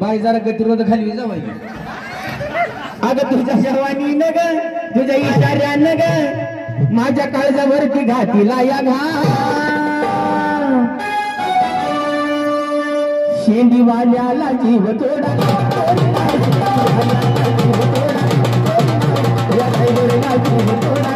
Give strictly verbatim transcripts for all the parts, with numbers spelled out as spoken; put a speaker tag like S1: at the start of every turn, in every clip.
S1: बाई जरा गतिरोध खाली जावाय
S2: अगं तुझ्या जवानी न ग तुझ्या इशाऱ्यान ग माझ्या काळजावरती घातीला या घा शेंडीवाल्याला जीव तोडा जीव तोडा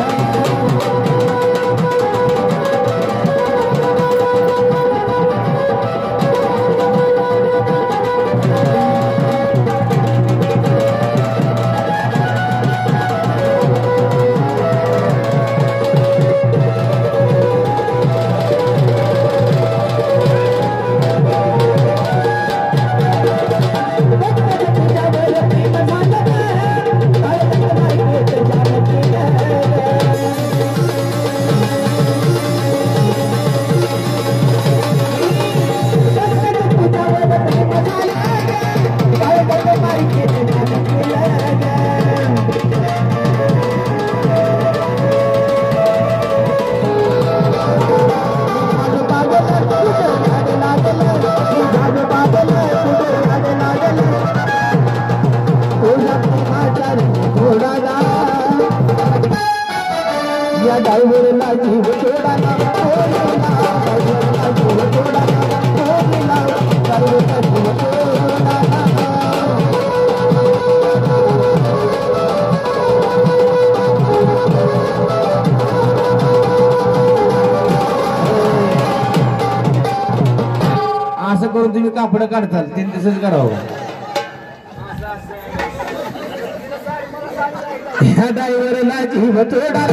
S1: असं करून तुम्ही कापड काढताल ते तसंच करावं
S2: ह्या ड्रायव्हरला जीव तोडा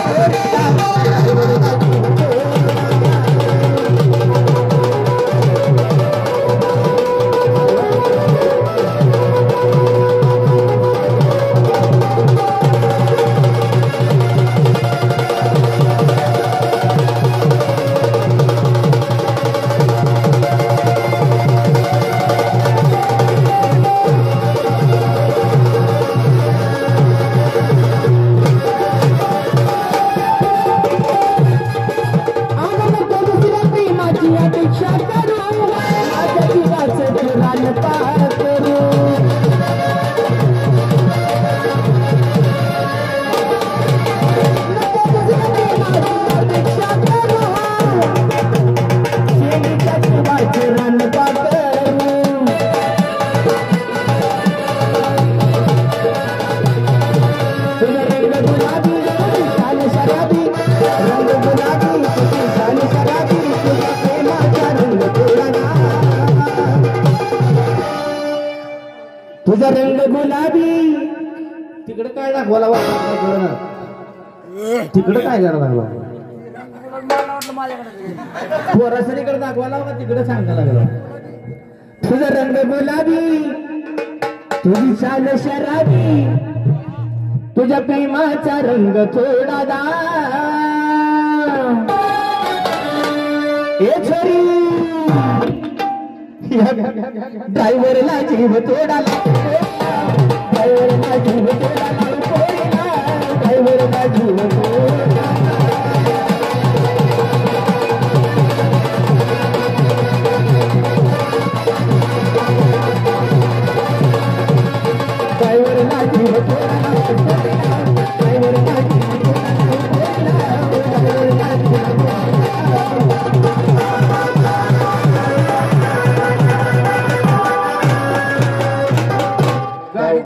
S2: तुझा रंग गुलाबी
S1: तिकडे काय दाखवायला तिकडे काय करायला लागला पोरासरीकडे दाखवायला का तिकडे सांगायला लागला
S2: तुझा रंग गुलाबी तुझी चाल शराबी तुझ्या प्रेमाचा रंग थोडा दा ए छोरी ड्रायव्हरला जीव तोडा ड्रायव्हरला जीव तोडा ड्रायव्हरला जीव तोडा